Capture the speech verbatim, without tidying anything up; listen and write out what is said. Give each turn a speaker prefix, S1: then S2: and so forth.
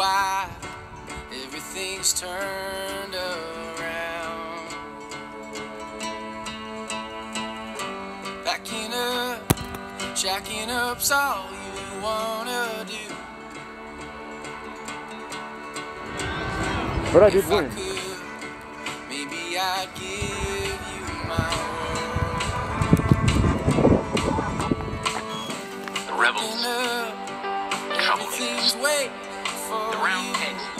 S1: why everything's turned around. Backing up, jacking up's all you wanna do.
S2: What I did
S1: If I
S2: win.
S1: could, maybe I'd give you my
S3: The rebels.
S1: word. Everything's waiting for
S3: The round
S1: you.
S3: peg.